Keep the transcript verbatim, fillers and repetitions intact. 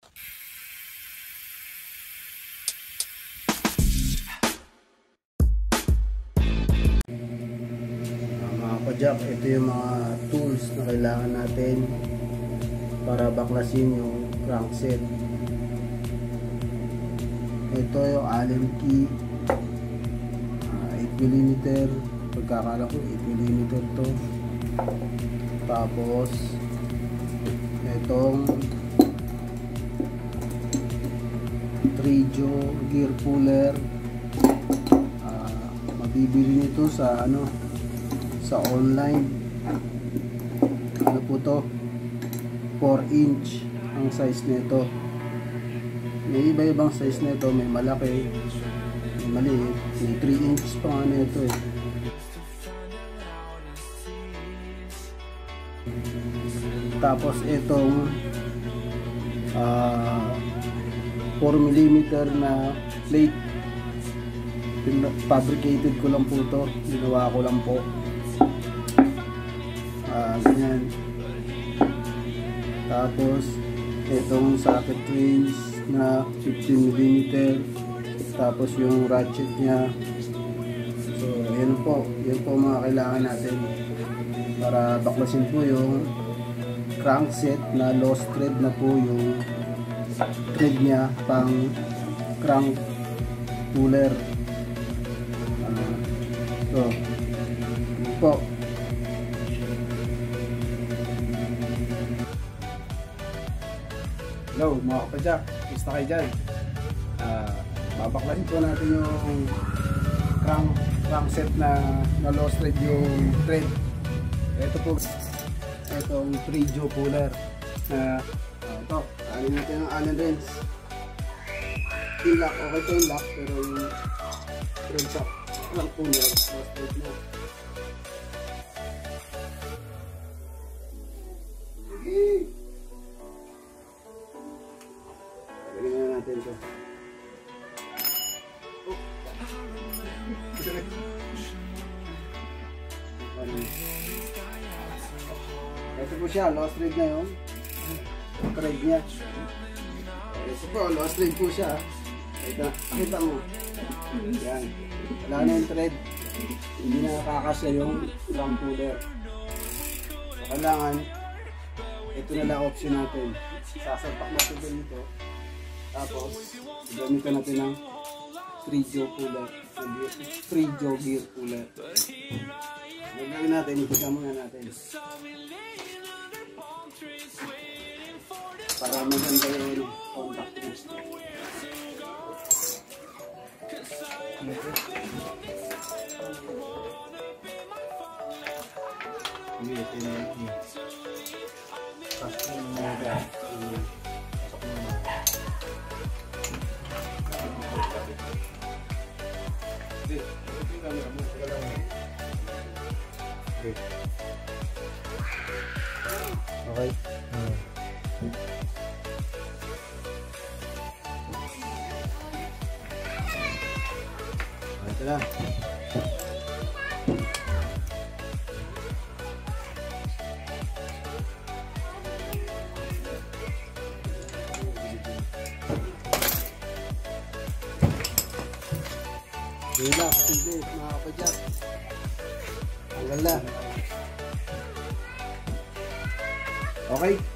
Jack, ito yung mga tools na kailangan natin para baklasin yung crankset. Ito yung Allen key, uh, eight millimeter, pagkakala ko eight millimeter to. Tapos itong Trijo gear puller, uh, mabibili nito sa ano sa online. Ano po to, four inch ang size nito. May iba-ibang size nito, may malaki, may maliit, may three inch pa nga nito eh. Tapos itong uh, four millimeter na plate, fabricated ko lang po to, ginawa ko lang po. Uh, ganyan. Tapos itong socket range na fifteen millimeter, tapos yung ratchet nya. So yan po, yan po mga kailangan natin para baklasin po yung crankset na lost thread na po yung thread nya pang crank puller. Uh, so yan po. Hello mga kapadyak, gusto kayo dyan. Uh, babaklasin po natin yung crank, crankset na, na lost thread yung thread. Ito po, itong Trijo puller na uh, ito, alin natin ang Allen wrench. Yung lock, okay ito yung lock, pero yung thread sa crank puller lost thread na. Natin ito. Oh. Ito po siya, lost thread na yun. Thread niya. Ito po, lost thread po siya. Ito, kita mo. Yan. Wala na yung thread. Hindi na nakakasya yung crank puller. So, kailangan, ito na lang option natin. Sasalpak natin dito. Tapos, gamitan natin ng Trijo puller, Trijo gear puller. Gagawin natin, ipagka muna natin para maganda yung contact niya. Hindi, ito yung pasok mo mga okay. Hmm. Ito na. Hila, simple, mga kapadyak. Ang ganda. Okay.